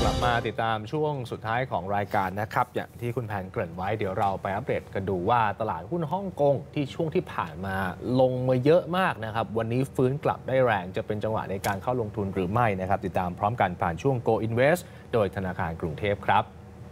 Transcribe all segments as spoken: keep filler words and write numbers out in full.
ลับมาติดตามช่วงสุดท้ายของรายการนะครับอย่างที่คุณแพนเกริ่นไว้เดี๋ยวเราไปอัปเดตกันดูว่าตลาดหุ้นฮ่องกงที่ช่วงที่ผ่านมาลงมาเยอะมากนะครับวันนี้ฟื้นกลับได้แรงจะเป็นจังหวะในการเข้าลงทุนหรือไม่นะครับติดตามพร้อมกันผ่านช่วง Go Invest โดยธนาคารกรุงเทพครับ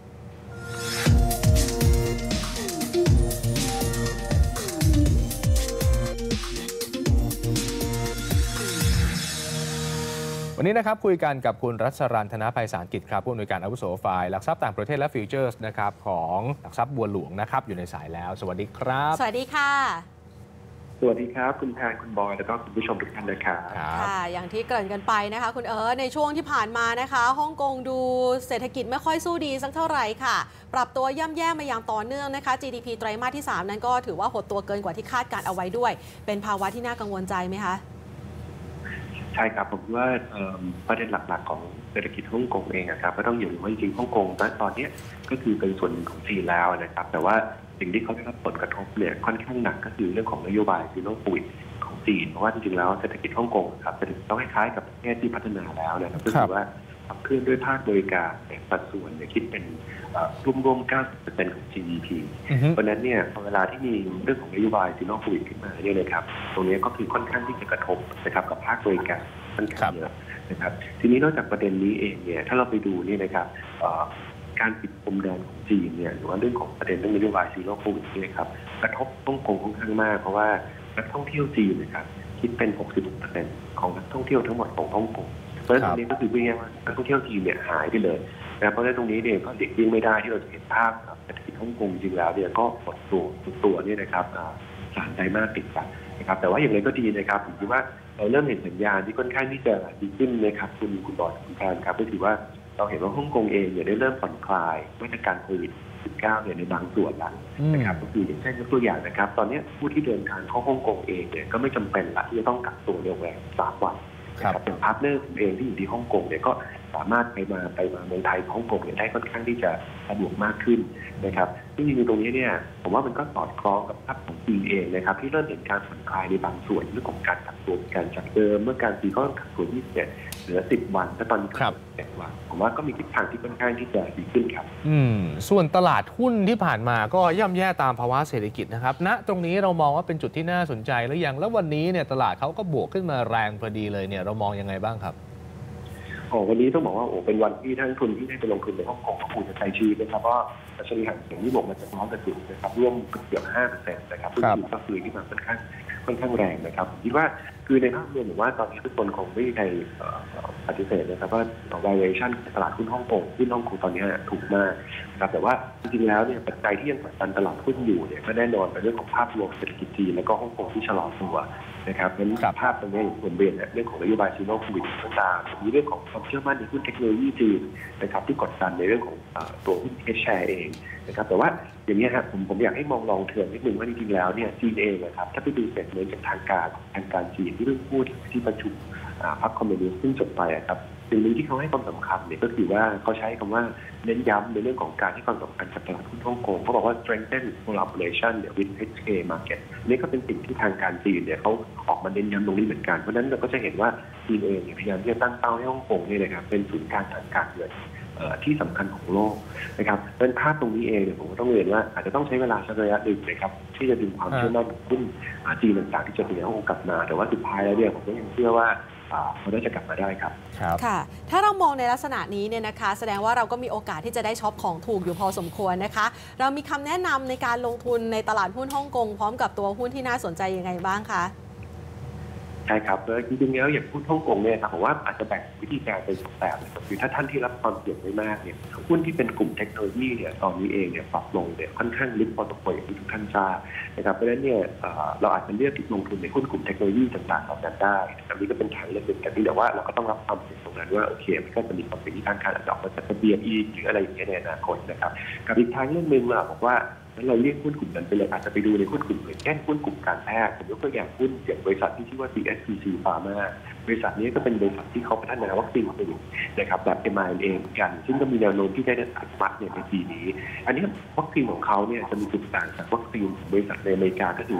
วันนี้นะครับคุยกันกับคุณรัชรันธนภัยสารกิจครับผู้อำนวยการอาวุโสฝ่ายหลักทรัพย์ต่างประเทศและฟิวเจอร์สนะครับของหลักทรัพย์บัวหลวงนะครับอยู่ในสายแล้วสวัสดีครับสวัสดีค่ะสวัสดีครับคุณแพนคุณบอยแล้วก็คุณผู้ชมทุกท่านนะครับค่ะอย่างที่เกริ่นกันไปนะคะคุณเอิร์ธในช่วงที่ผ่านมานะคะฮ่องกงดูเศรษฐกิจไม่ค่อยสู้ดีสักเท่าไหร่ค่ะปรับตัวย่ำแย่มาอย่างต่อเนื่องนะคะ จี ดี พี ไตรมาสที่สามนั้นก็ถือว่าหดตัวเกินกว่าที่คาดการเอาไว้ด้วยเป็นภาวะที่น่ากังวลใจไหมคะใช่ครับผมว่าประเด็นหลักๆของเศรษฐกิจฮ่องกงเองครับก็ต้องอยู่ว่าจริงๆฮ่องกงณตอนนี้ก็คือเป็นส่วนหนึ่งของจีนแล้วนะครับแต่ว่าสิ่งที่เขาได้รับผลกระทบเนี่ยค่อนข้างหนักก็คือเรื่องของนโยบายซีโร่โควิดของจีนเพราะว่าจริงๆแล้วเศรษฐกิจฮ่องกงครับเศรษฐกิจต้องคล้ายๆกับประเทศที่พัฒนาแล้วนะครับก็คือว่าขับเคลื่อนด้วยภาคบริการสัดส่วนคิดเป็นรวมๆ เก้าสิบเปอร์เซ็นต์ ของ จี ดี พี เพราะนั้นเนี่ยเวลาที่มีเรื่องของนโยบายซีโร่โควิดขึ้นมาเนี่ยเลยครับตรงนี้ก็คือค่อนข้างที่จะกระทบนะครับกับภาคบริการค่อนข้างเยอะนะครับทีนี้นอกจากประเด็นนี้เองเนี่ยถ้าเราไปดูนี่นะครับการปิดพรมแดนของจีนเนี่ยหรือว่าเรื่องของประเด็นเรื่องนโยบายซีโร่โควิดนี่ครับกระทบฮ่องกงค่อนข้างมากเพราะว่านักท่องเที่ยวจีนนะครับคิดเป็น หกสิบหกเปอร์เซ็นต์ ของนักท่องเที่ยวทั้งหมดของฮ่องกงเพราะฉะนั้นตรงนี้ก็คือพูดง่ายๆว่านักท่องเที่ยวจีนเนี่ยหายไปเลยนะเพราะฉะนั้นตรงนี้เนี่ยก็เด็กยิ่งไม่ได้ที่เราจะเห็นภาพเศรษฐกิจฮ่องกงจริงแล้วเนี่ยก็หดตัวหดตัวนี่นะครับสามไตรมาสติดกันนะครับแต่ว่าอย่างไรก็ดีนะครับผมคิดว่าเราเริ่มเห็นสัญญาณที่ค่อนข้างที่จะดีขึ้นนะครับคุณคุณบอสคุณแพนครับก็ถือว่าเราเห็นว่าฮ่องกงเองเนี่ยได้เริ่มผ่อนคลายมาตรการโควิด สิบเก้า เนี่ยในบางส่วนแล้วนะครับก็คืออย่างเช่นยกตัวอย่างนะครับตอนนี้ผู้ที่เดินทางเข้าฮ่องกงเองเนี่ยก็ไม่จำเป็นละที่จะต้องกักตัวในโรงแรมสามวันนะครับเป็นพาร์ทเนอร์เองที่อยู่ที่ฮ่องกงเนี่ยก็สามารถไปมาไปมาเมืองไทยฮ่องกงเนี่ยได้ค่อนข้างที่จะสะดวกมากขึ้นนะครับซึ่งจริงๆตรงนี้เนี่ยผมว่ามันก็สอดคล้องกับภาพของจีนเองนะครับที่เริ่มเห็นการผ่อนคลายในบางส่วนเรื่องของการกักตัวการจากเดิมเมื่อการจีนก็กักตัวยี่สิบเจ็ดเหลือสิบวันแต่ตอนนี้ก็เจ็ดวันผมว่าก็มีทิศทางที่ค่อนข้างที่จะดีขึ้นครับอืมส่วนตลาดหุ้นที่ผ่านมาก็ย่ำแย่ตามภาวะเศรษฐกิจนะครับณตรงนี้เรามองว่าเป็นจุดที่น่าสนใจหรือยังแล้ววันนี้เนี่ยตลาดเขาก็บวกขึ้นมาแรงพอดีเลยเนี่ยเรามองยังไงบ้างครับโอ้วันนี้ต้องบอกว่าโอ้เป็นวันที่ท่านทุนที่ได้ไปลงทุนในฮ่องกงก็คงจะใช้ชีวิตนะครับเพราะดัชนีหางเสียงที่บวกมาจากน้องกระจุกนะครับร่วมเกือบห้าเปอร์เซ็นต์นะครับซึ่งก็คือที่มันค่อนข้างค่อนข้างแรงนะครับผมคิดว่าคือในภาพรวมผมว่าตอนนี้ทุกคนคงไม่มีใครปฏิเสธนะครับว่า valuation ตลาดหุ้นฮ่องกงหุ้นฮ่องกงตอนนี้ถูกมากนะครับแต่ว่าจริงๆแล้วเนี่ยปัจจัยที่ยังกดดันตลาดหุ้นอยู่เนี่ยก็แน่นอนเป็นเรื่องของภาพรวมเศรษฐกิจจีนและก็ฮ่องกงที่ชะลอตัวนะครับงั้นภาพตรงนี้อย่างผมเรียนเรื่องของนโยบายซีโร่โควิดต่างๆมีเรื่องของความเชื่อมั่นในหุ้นเทคโนโลยีจีนนะครับที่กดดันในเรื่องของตัวหุ้นเอชแชร์เองนะครับแต่ว่าอย่างนี้ครับผมผมอยากให้มองลองเทอมนิดนึงว่าจริงๆแล้วเนี่ยจีนเองนะครับถ้าไปดูเสร็จเลยจากทางการทางการจีนที่เพิ่งพูดที่ประชุมพรรคคอมมิวนิสต์ซึ่งจบไปครับสิ่งหนึ่งที่เขาให้ความสำคัญเนี่ยก็คือว่าเขาใช้คำว่าเน้นย้ำในเรื่องของการให้ความสำคัญกับตลาดหุ้นฮ่องกงเขาบอกว่า strengthen collaboration เนี่ย with เอช เค market นี่ก็เป็นสิ่งที่ทางการจีนเนี่ยเขาออกมาเน้นย้ำตรงนี้เหมือนกันเพราะฉะนั้นเราก็จะเห็นว่าจีนเองพยายามที่จะตั้งเป้าให้ฮ่องกงนี่นะครับเป็นศูนย์กลางทางการเงินที่สำคัญของโลกนะครับเป็นภาพตรงนี้เองเนี่ยผมก็ต้องเรียนว่าอาจจะต้องใช้เวลาสักระยะหนึ่งนะครับที่จะดึงความเชื่อมั่นของหุ้นจีนต่างๆที่จะเป็นฮ่องกงกลับมาแต่ว่าสุดท้ายแล้วเนี่ยผมก็ยังเชื่อว่าเขาได้จะกลับมาได้ครับค่ะถ้าเรามองในลักษณะนี้เนี่ยนะคะแสดงว่าเราก็มีโอกาสที่จะได้ช็อปของถูกอยู่พอสมควรนะคะเรามีคำแนะนำในการลงทุนในตลาดหุ้นฮ่องกงพร้อมกับตัวหุ้นที่น่าสนใจยังไงบ้างคะใช่ครับแล้วจริงๆแล้วอย่างหุ้นฮ่องกงเนี่ยครับผมว่าอาจจะแบ่งวิธีการเป็นสองแบบนะครับคือถ้าท่านที่รับความเสี่ยงไม่มากเนี่ยหุ้นที่เป็นกลุ่มเทคโนโลยีเนี่ยตอนนี้เองเนี่ยปรับลงเนี่ยค่อนข้างลึกพอสมควรอย่างที่ทุกท่านทราบนะครับเพราะฉะนั้นเนี่ยเราอาจจะเลือกลงทุนในหุ้นกลุ่มเทคโนโลยีต่างๆเหล่านั้นได้อันนี้ก็เป็นทางเลือกหนึ่งแต่ว่าเราก็ต้องรับความเสี่ยงตรงนั้นว่าโอเคมันก็จะมีความเสี่ยงที่ทางการอาจจะออกมาจาก บี เอ็ม อี หรืออะไรอย่างเงี้ยในอนาคตนะครับกับอีกทางเลือกหนึ่งเราบอกว่าเราเรียกหุ้นกลุ่มนั้นไปเลยอาจจะไปดูในหุ้นกลุ่มอื่นเช่นหุ้นกลุ่มการแพทย์ผมยกตัวอย่างหุ้นอย่างบริษัทที่ชื่อว่า ซี เอส พี ซี Pharma บริษัทนี้ก็เป็นบริษัทที่เขาพัฒนาวัคซีนผลิตนะครับแบบ เอ็ม อาร์ เอ็น เอ เหมือนกันซึ่งก็มีแนวโน้มที่ได้อนุมัติในปีนี้อันนี้วัคซีนของเขาเนี่ยจะมีจุดต่างจากวัคซีนบริษัทในอเมริกาก็คือว่า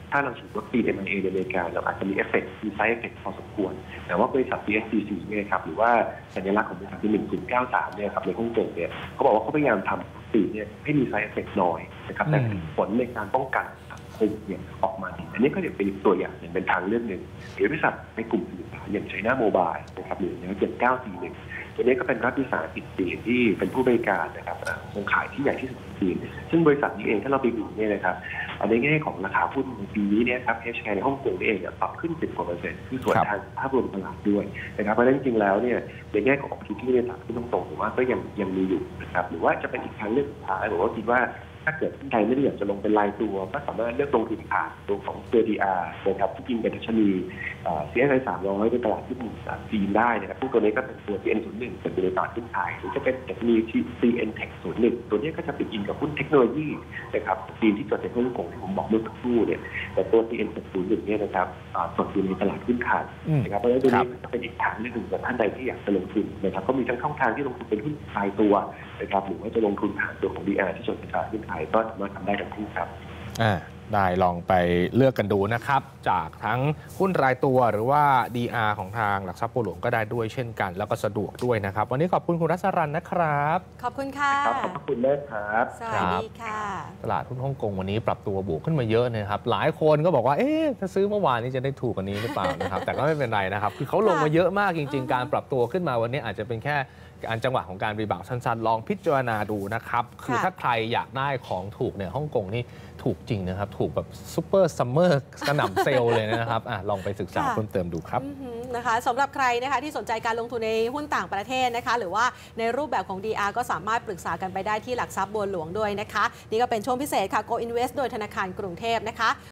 ถ้าเราฉีดวัคซีน เอ็ม ไอ เอ ในอเมริกาเราอาจจะมีเอฟเฟกต์มีไซด์เอฟเฟกต์พอสมควรแต่ว่าบริษัท ซี เอส ซี ซี เนี่ยครับหรือว่าสัญลักษณ์ของบริษัทที่หนึ่งศูนย์เก้าสามเนี่ยครับในฮ่องกงเนี่ยเขาบอกว่าเขาพยายามทำวัคซีนเนี่ยให้มีไซด์เอฟเฟกต์น้อยนะครับแต่ผลในการป้องกันโควิดเนี่ยออกมาดีอันนี้ก็จะเป็นตัวอย่างหนึ่งเป็นทางเลือกหนึ่งหรือบริษัทในกลุ่มสื่อสารอย่างไชน่าโมบายนะครับหรืออย่างเจ็ดเก้าสี่หนึ่งตัวนี้ก็เป็นรัฐวิสาหกิจจีนที่เป็นผู้บริการนะครับโครงข่ายที่ใหญ่ที่สุดในจีนซึ่งบริษัทนี้เองถ้าเราไปดูเนี่ยนะครับในแง่ของราคาหุ้นในปีนี้เนี่ยครับ H ในฮ่องกงเองเนี่ยปรับขึ้นสิบกว่าเปอร์เซ็นต์คือส่วนทางภาพรวมตลาดด้วยนะครับเพราะฉะนั้นจริงๆแล้วเนี่ยในแง่ของ opportunity ในตลาดที่ต้องตรงผมว่าก็ยังยังมีอยู่นะครับหรือว่าจะเป็นอีกทางเลือกสุดท้ายผมก็คิดว่าถ้าเกิดท่านใดไม่ได้อยากจะลงเป็นรายตัวก็สามารถเลือกลงทุนผ่านตัวของ ซี ดี อาร์ นะครับที่กินเป็นดัชนี ซี เอส ไอ สามร้อยในตลาดที่จีนได้นะครับซึ่งตัวนี้ก็เป็นตัว ซี เอ็น ศูนย์หนึ่งเป็นตัวตลาดขึ้นขายหรือจะเป็นดัชนี ซี เอ็น Tech ศูนย์หนึ่งตัวนี้ก็จะเป็นอินกับหุ้นเทคโนโลยีนะครับจีนที่จดในฮ่องกงที่ผมบอกเมื่อสักครู่เนี่ยแต่ตัว ซี เอ็น ศูนย์หนึ่งเนี่ยนะครับจดอยู่ในตลาดขึ้นขายนะครับเพราะฉะนั้นตัวนี้ก็เป็นอีกทางเลือกหนึ่งสำหรับท่านใดที่อยากจะลงทุนนะครับก็มีทั้งช่องทางที่ลงทุนเป็นหุ้นรายตัวนะครับหรือว่าจะลงทุนผ่านตัวของ ดี อาร์ ที่จดในตลาดขึ้นขายก็สามารถทำได้ทั้งคู่ครับอ่าได้ลองไปเลือกกันดูนะครับจากทั้งหุ้นรายตัวหรือว่า ดี อาร์ ของทางหลักทรัพย์บัวหลวงก็ได้ด้วยเช่นกันแล้วก็สะดวกด้วยนะครับวันนี้ขอบคุณคุณรัศรันนะครับขอบคุณค่ะครับขอบคุณมากครับสวัสดีค่ะตลาดหุ้นฮ่องกงวันนี้ปรับตัวบวกขึ้นมาเยอะนะครับหลายคนก็บอกว่าเอ๊ะถ้าซื้อเมื่อวานนี้จะได้ถูกกว่านี้หรือเปล่านะครับแต่ก็ไม่เป็นไรนะครับคือเขาลงมาเยอะมากจริงๆการปรับตัวขึ้นมาวันนี้อาจจะเป็นแค่อันจังหวะของการรีบาวด์สั้นๆลองพิจารณาดูนะครับคือถ้าใครอยากได้ของถูกเนี่ยฮ่องกงนี่ถูกจริงนะครับถูกแบบซูเปอร์ซัมเมอร์กระหน่ำเซลเลยนะครับอ่ะลองไปศึกษาเพิ่มเติมดูครับนะคะสำหรับใครนะคะที่สนใจการลงทุนในหุ้นต่างประเทศนะคะหรือว่าในรูปแบบของ ดี อาร์ ก็สามารถปรึกษากันไปได้ที่หลักทรัพย์บัวหลวงด้วยนะคะนี่ก็เป็นช่วงพิเศษค่ะ Go Invest โดยธนาคารกรุงเทพนะคะ